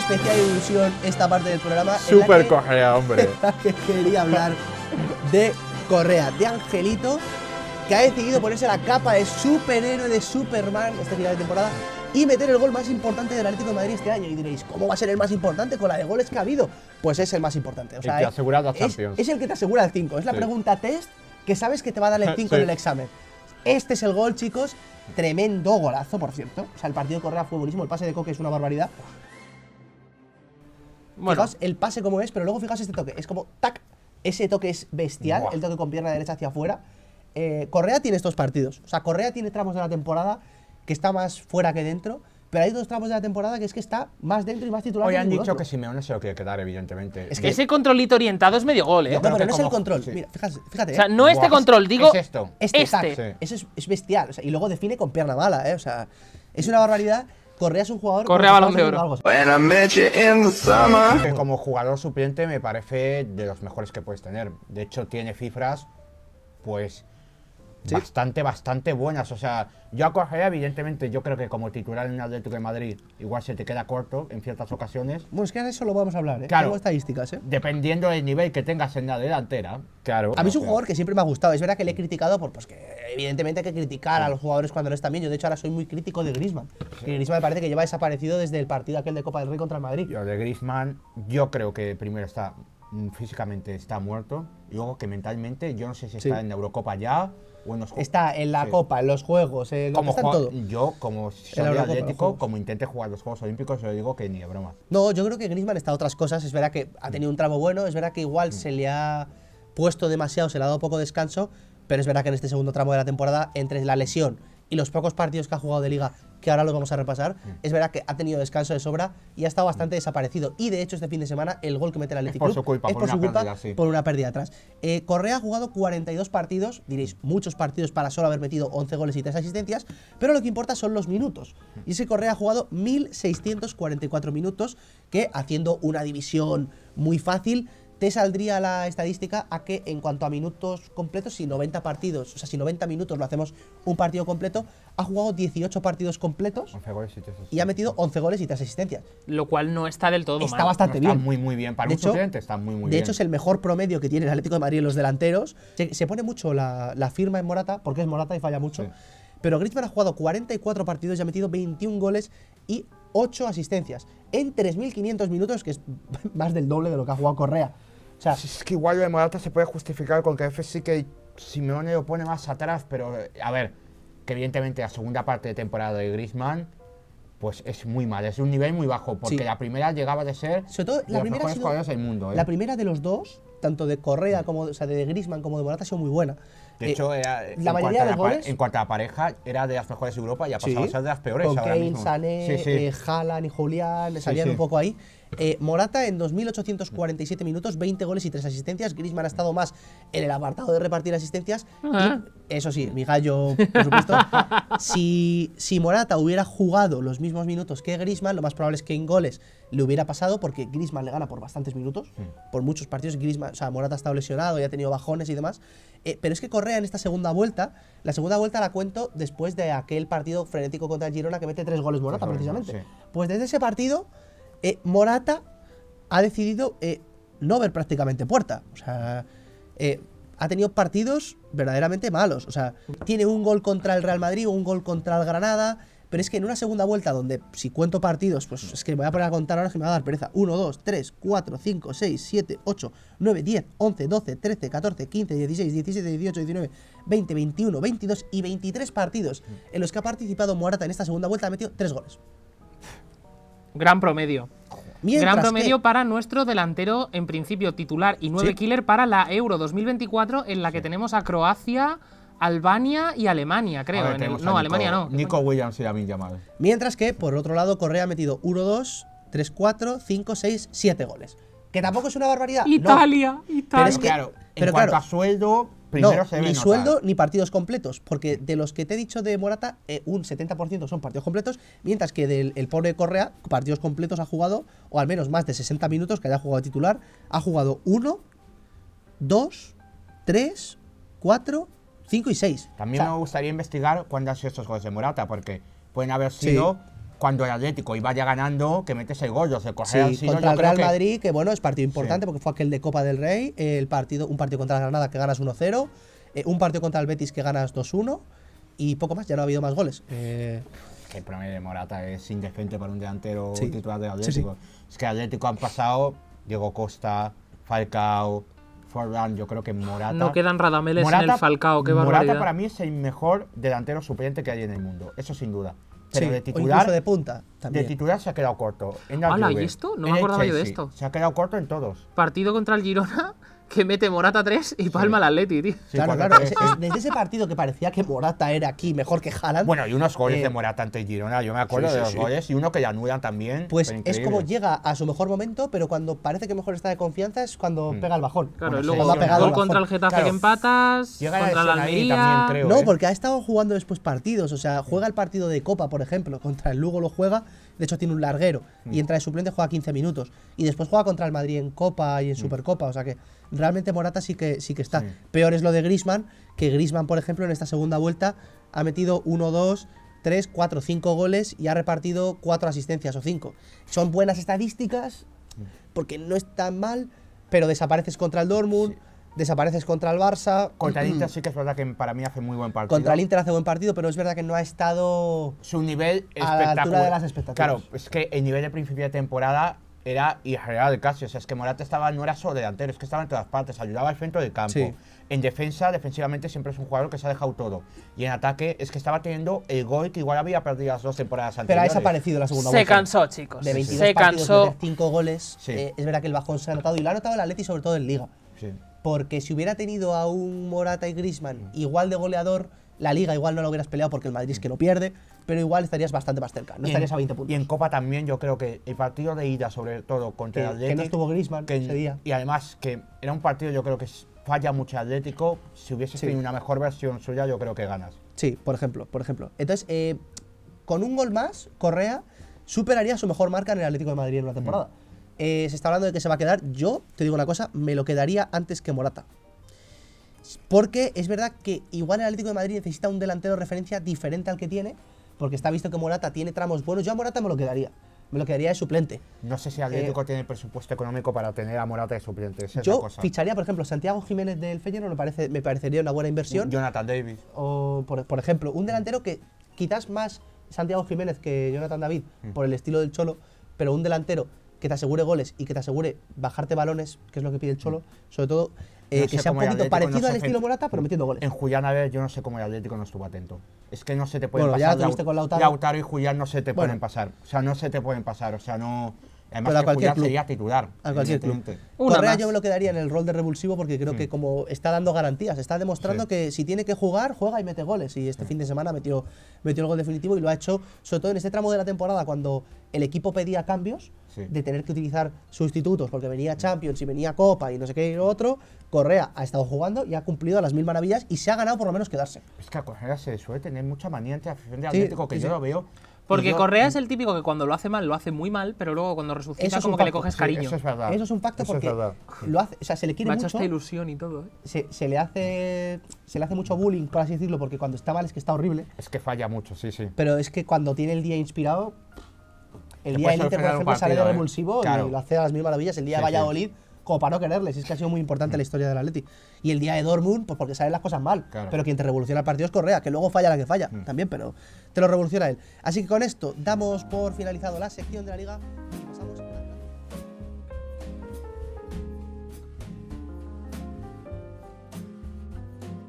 especial ilusión esta parte del programa. Súper Correa, hombre. Que quería hablar de Correa, de Angelito, que ha decidido ponerse la capa de superhéroe de Superman este final de temporada y meter el gol más importante del Atlético de Madrid este año. Y diréis, ¿cómo va a ser el más importante con la de goles que ha habido? Pues es el más importante. O sea, el que asegura la Champions. Es el que te asegura el 5. Es la pregunta test que sabes que te va a dar el 5 en el examen. Este es el gol, chicos. Tremendo golazo, por cierto. O sea, el partido de Correa fue buenísimo. El pase de Coque es una barbaridad. Bueno. Fijaos el pase como es, pero luego fijaos este toque. Es como, tac. Ese toque es bestial. El toque con pierna derecha hacia afuera. Correa tiene estos partidos. O sea, Correa tiene tramos de la temporada que está más fuera que dentro. Pero hay dos tramos de la temporada que es que está más dentro y más titular. Hoy han dicho que Simeone se lo quiere quedar, evidentemente. Es que ese controlito orientado es medio gol, ¿eh? No, pero no es el control. Sí. Mira, fíjate. O sea, no este control, digo. Es esto. Este. Sí. Eso es bestial. O sea, y luego define con pierna mala, ¿eh? O sea, es una barbaridad. Correa es un jugador. Correa Balón de Oro. Que como jugador suplente me parece de los mejores que puedes tener. De hecho, tiene cifras, pues. ¿Sí? Bastante buenas. O sea, yo a Correa, evidentemente, yo creo que como titular en el Atlético de Madrid, igual se te queda corto en ciertas ocasiones. Bueno, es que a eso lo vamos a hablar, ¿eh? Claro, tengo estadísticas, ¿eh? Dependiendo del nivel que tengas en la delantera. Claro. A mí es un jugador que siempre me ha gustado. Es verdad que le he criticado por, pues que evidentemente hay que criticar a los jugadores cuando no están bien. Yo, de hecho, ahora soy muy crítico de Griezmann. Sí. Griezmann me parece que lleva desaparecido desde el partido aquel de Copa del Rey contra el Madrid. Yo de Griezmann, yo creo que primero está físicamente está muerto. Y luego que mentalmente, yo no sé si está en la Eurocopa ya. Está en la Copa, en los Juegos, está en todo. Yo, como soy atlético, como intente jugar los Juegos Olímpicos, yo digo que ni de broma. No, yo creo que Griezmann está a otras cosas. Es verdad que ha tenido un tramo bueno, es verdad que igual se le ha puesto demasiado, se le ha dado poco descanso, pero es verdad que en este segundo tramo de la temporada, entre la lesión y los pocos partidos que ha jugado de Liga, que ahora los vamos a repasar, es verdad que ha tenido descanso de sobra y ha estado bastante desaparecido. Y de hecho, este fin de semana, el gol que mete el Atlético Club es por su culpa, por una pérdida atrás. Correa ha jugado 42 partidos, diréis, muchos partidos para solo haber metido 11 goles y 3 asistencias, pero lo que importa son los minutos. Y ese Correa ha jugado 1.644 minutos, que haciendo una división muy fácil, te saldría la estadística a que en cuanto a minutos completos, si 90 partidos, o sea, si 90 minutos lo hacemos un partido completo, ha jugado 18 partidos completos 11 goles y ha metido 11 goles y 3 asistencias. Lo cual no está del todo mal. Está bastante bien. Está muy bien. Para un suplente está muy bien. De hecho, es el mejor promedio que tiene el Atlético de Madrid en los delanteros. Se pone mucho la firma en Morata, porque es Morata y falla mucho. Sí. Pero Griezmann ha jugado 44 partidos y ha metido 21 goles y 8 asistencias en 3.500 minutos, que es más del doble de lo que ha jugado Correa. O sea, es que igual lo de Morata se puede justificar con que a veces sí que Simeone lo pone más atrás, pero a ver, que evidentemente la segunda parte de temporada de Griezmann pues es muy mal, es un nivel muy bajo, porque la primera llegaba de ser sobre todo, de los mejores jugadores del mundo. La primera de los dos, tanto de Correa como o sea, de Griezmann como de Morata, ha sido muy buena. De hecho, la mayoría de los goles, en cuanto a pareja, era de las mejores de Europa y ha pasado a ser de las peores. Con Kane, Sané, Haaland y Julián, salían un poco ahí. Morata en 2.847 minutos, 20 goles y 3 asistencias. Griezmann ha estado más en el apartado de repartir asistencias. Y, eso sí, mi gallo, por supuesto. si Morata hubiera jugado los mismos minutos que Griezmann, lo más probable es que en goles le hubiera pasado, porque Griezmann le gana por bastantes minutos, por muchos partidos. Griezmann, o sea, Morata ha estado lesionado y ha tenido bajones y demás. Pero es que Correa en esta segunda vuelta, la segunda vuelta la cuento después de aquel partido frenético contra el Girona que mete 3 goles Morata, precisamente. Pues desde ese partido, Morata ha decidido no ver prácticamente puerta. O sea, ha tenido partidos verdaderamente malos. O sea, tiene un gol contra el Real Madrid o un gol contra el Granada. Pero es que en una segunda vuelta, donde si cuento partidos, pues es que me voy a poner a contar ahora que me va a dar pereza. 1, 2, 3, 4, 5, 6, 7, 8, 9, 10, 11, 12, 13, 14, 15, 16, 17, 18, 19, 20, 21, 22 y 23 partidos en los que ha participado Morata en esta segunda vuelta, ha metido 3 goles. Gran promedio. Gran promedio para nuestro delantero, en principio titular y 9 killer para la Euro 2024, en la que tenemos a Croacia, Albania y Alemania, creo. Alemania no. Nico Williams y Lamine Yamal. Mientras que, por otro lado, Correa ha metido 1, 2, 3, 4, 5, 6, 7 goles. Que tampoco es una barbaridad. Italia. Pero es que, en cuanto a sueldo, primero se ve ni sueldo ni partidos completos, porque de los que te he dicho de Morata, un 70% son partidos completos, mientras que del pobre Correa, partidos completos ha jugado, o al menos más de 60 minutos que haya jugado titular, ha jugado 1, 2, 3, 4, 5 y 6. También me gustaría investigar cuándo han sido estos goles de Morata, porque pueden haber sido cuando el Atlético iba ya ganando, que metes el gol, de Correa. Sí, contra el Real Madrid, que bueno, es partido importante porque fue aquel de Copa del Rey, un partido contra el Granada que ganas 1-0, un partido contra el Betis que ganas 2-1 y poco más, ya no ha habido más goles. Que el promedio de Morata es indecente para un delantero titular del Atlético. Es que el Atlético han pasado Diego Costa, Falcao, Forlán, yo creo que Morata. No quedan Radameles en el Falcao, qué barbaridad. Morata para mí es el mejor delantero suplente que hay en el mundo, eso sin duda. Pero de titular, o incluso de punta también. De titular se ha quedado corto. ¿Hala, y esto? No me acordaba yo de esto. Se ha quedado corto en todos. Partido contra el Girona, que mete Morata 3 y palma al Atleti, tío. Sí, claro. Desde ese partido que parecía que Morata era aquí mejor que Haaland. Bueno, y unos goles de Morata ante el Girona, yo me acuerdo de los goles, y uno que le anulan también. Pues es como llega a su mejor momento, pero cuando parece que mejor está de confianza es cuando pega el bajón. Claro, y luego gol contra el Getafe que empatas, contra la Almería. También, creo, no, porque ha estado jugando después partidos, o sea, juega el partido de Copa, por ejemplo, contra el Lugo lo juega, de hecho tiene un larguero, y entra de suplente, juega 15 minutos, y después juega contra el Madrid en Copa y en Supercopa, o sea que realmente Morata sí que está. Peor es lo de Griezmann, que Griezmann, por ejemplo, en esta segunda vuelta ha metido 1, 2, 3, 4, 5 goles y ha repartido 4 asistencias o 5. Son buenas estadísticas, porque no es tan mal, pero desapareces contra el Dortmund, desapareces contra el Barça. Contra el Inter sí que es verdad que para mí hace muy buen partido. Contra el Inter hace buen partido, pero es verdad que no ha estado su nivel a la altura de las expectativas. Claro, es que el nivel de principio de temporada era irreal casi, o sea, es que Morata no era solo delantero, es que estaba en todas partes, ayudaba al centro del campo. Sí. En defensa, defensivamente siempre es un jugador que se ha dejado todo. Y en ataque es que estaba teniendo el gol que igual había perdido las 2 temporadas anteriores. Pero ha desaparecido la segunda Se vuelta. cansó, chicos. De 22 partidos, 5 goles. Es verdad que el bajón se ha notado, y lo ha notado el Atleti sobre todo en Liga. Sí. Porque si hubiera tenido a un Morata y Griezmann igual de goleador, la Liga igual no lo hubieras peleado porque el Madrid es que no pierde, pero igual estarías bastante más cerca, no estarías a 20 puntos. Y en Copa también yo creo que el partido de ida, sobre todo contra el Atlético, que no estuvo Griezmann ese día. Y además que era un partido, yo creo que falla mucho Atlético, si hubiese tenido una mejor versión suya yo creo que ganas. Sí, por ejemplo. Entonces, con un gol más, Correa superaría su mejor marca en el Atlético de Madrid en una temporada. Se está hablando de que se va a quedar, yo te digo una cosa, me lo quedaría antes que Morata. Porque es verdad que igual el Atlético de Madrid necesita un delantero de referencia diferente al que tiene, porque está visto que Morata tiene tramos buenos. Yo a Morata me lo quedaría de suplente. No sé si el Atlético tiene presupuesto económico para tener a Morata de suplente. Yo ficharía, por ejemplo, Santiago Jiménez del Feyenoord, me parecería una buena inversión. Jonathan David. O, por ejemplo, un delantero que quizás más Santiago Jiménez que Jonathan David, por el estilo del Cholo, pero un delantero que te asegure goles y que te asegure bajarte balones, que es lo que pide el Cholo, sobre todo que sea un poquito parecido al estilo Morata, pero metiendo goles. En Julián, a ver, yo no sé cómo el Atlético no estuvo atento. Es que no se te pueden pasar. Ya tuviste con Lautaro. Lautaro y Julián no se te pueden pasar. O sea, no se te pueden pasar. O sea, no. Además, que Julián sería titular. A cualquier club. Correa yo me lo quedaría en el rol de revulsivo porque creo que como está dando garantías, está demostrando que si tiene que jugar, juega y mete goles. Y este fin de semana metió el gol definitivo y lo ha hecho, sobre todo en ese tramo de la temporada, cuando el equipo pedía cambios, de tener que utilizar sustitutos porque venía Champions y venía Copa y no sé qué y lo otro. Correa ha estado jugando y ha cumplido a las 1000 maravillas y se ha ganado por lo menos quedarse. Es que a Correa se suele tener mucha manía ante la afición de Atlético, que yo lo veo. Porque Correa es el típico que cuando lo hace mal, lo hace muy mal, pero luego cuando resucita como que le coges cariño. Eso es verdad. Eso es un facto porque lo hace, o sea, se le quiere mucho. Me ha hecho esta ilusión y todo, se le hace mucho bullying, por así decirlo, porque cuando está mal es que está horrible. Es que falla mucho, sí. Pero es que cuando tiene el día inspirado, el día de Elite, por ejemplo, sale de revulsivo y lo hace a las 1000 maravillas. El día de Valladolid, como para no quererles, es que ha sido muy importante la historia del Atleti. Y el día de Dortmund, pues porque salen las cosas mal. Pero quien te revoluciona el partido es Correa, que luego falla la que falla también, pero te lo revoluciona él. Así que con esto damos por finalizado la sección de la Liga.